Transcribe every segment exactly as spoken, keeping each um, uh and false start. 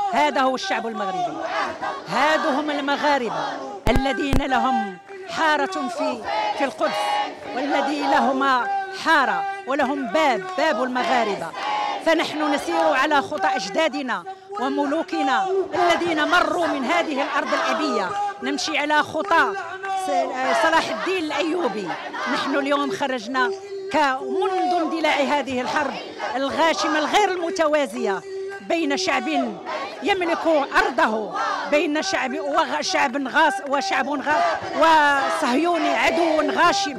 هذا هو الشعب المغربي، هادو هم المغاربة الذين لهم حارة في في القدس، والذي لهما حارة ولهم باب باب المغاربة. فنحن نسير على خطى أجدادنا وملوكنا الذين مروا من هذه الأرض الأبية، نمشي على خطى صلاح الدين الأيوبي. نحن اليوم خرجنا منذ اندلاع هذه الحرب الغاشمة الغير المتوازية بين شعب يملك أرضه، بين شعب وشعب غاص وشعب غاص وصهيوني عدو غاشم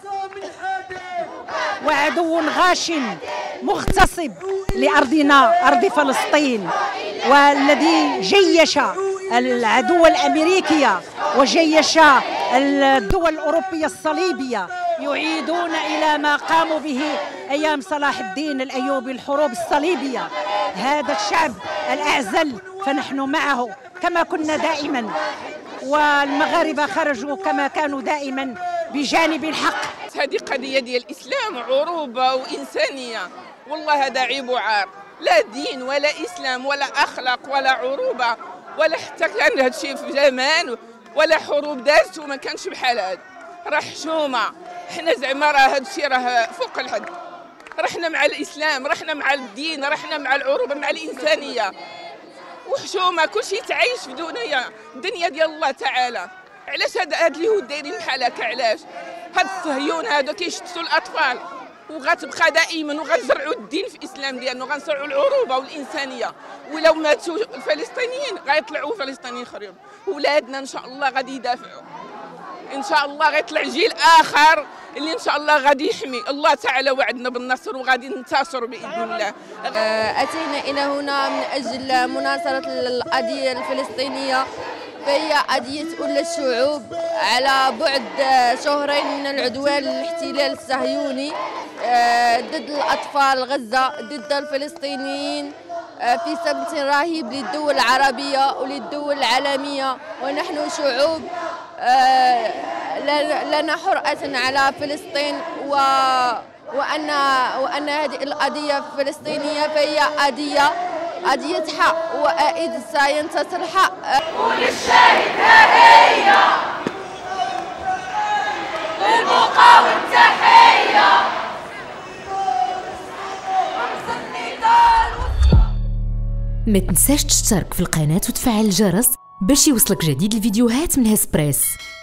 وعدو غاشم مغتصب لأرضنا أرض فلسطين، والذي جيش العدو الأمريكية وجيش الدول الأوروبية الصليبية يعيدون إلى ما قاموا به أيام صلاح الدين الأيوبي، الحروب الصليبية. هذا الشعب الأعزل فنحن معه كما كنا دائما، والمغاربة خرجوا كما كانوا دائما بجانب الحق. هذه قضية ديال الإسلام عروبة وإنسانية، والله هذا عيب وعار، لا دين ولا إسلام ولا أخلاق ولا عروبة، ولا حتى كان هذا الشيء في زمان ولا حروب دارت وما كانش بحال هذا. راه حشومه، حنا زعما راه هذا الشيء راه فوق الحد. رحنا مع الاسلام، رحنا مع الدين، رحنا مع العروبه، مع الانسانيه، وحشومه كلشي تعيش في دنيا الدنيا ديال الله تعالى. علاش هاد هاد اليهود دايرين بحال هكا؟ علاش هاد الصهيون هادو كيشتتوا الاطفال؟ وغتبقى دائما وغنزرعوا الدين في الاسلام ديالنا، وغنزرعوا العروبه والانسانيه. ولو ماتوا الفلسطينيين غيطلعوا فلسطينيين اخرين، ولادنا ان شاء الله غادي يدافعوا، ان شاء الله غيطلع جيل اخر اللي ان شاء الله غادي يحمي. الله تعالى وعدنا بالنصر وغادي ننتصر باذن الله. اتينا الى هنا من اجل مناصره القضيه الفلسطينيه، فهي قضيه كل الشعوب على بعد شهرين من العدوان الاحتلال الصهيوني ضد الاطفال غزه، ضد الفلسطينيين، في صمت رهيب للدول العربيه وللدول العالميه. ونحن شعوب لنا حرقة على فلسطين، و وأن وأن هذه القضية الفلسطينية فهي قضية قضية حق، وأكيد سينتصر الحق. وللشهيد تحية، للمقاوم تحية. ما تنساش تشترك في القناة وتفعل الجرس باش يوصلك جديد الفيديوهات من هسبريس.